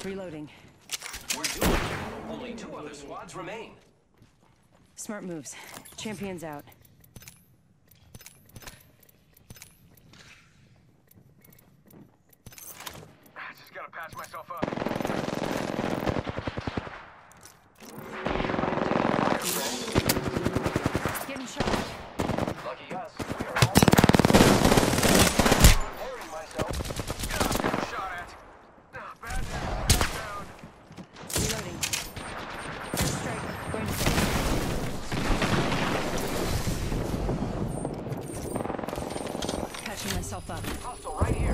Reloading. We're doing it. Only 2 other squads remain. Smart moves. Champions out. I just gotta patch myself up. Getting shot. Lucky us. We are all repairing myself. Getting shot at. Bad news. Down. Reloading. Strike. Going to stay. Patching myself up. Hostile right here.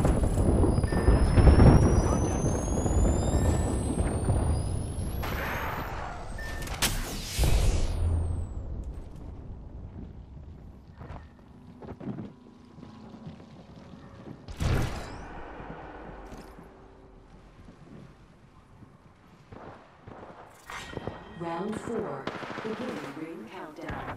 Contact. Round 4. Beginning ring countdown.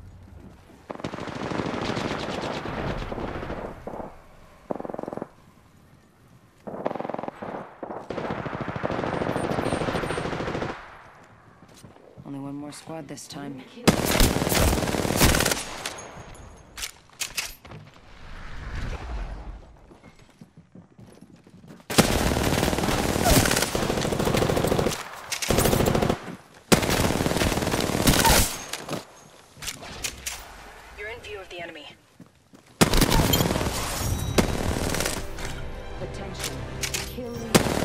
Only one more squad this time. You're in view of the enemy. Attention. Kill leader.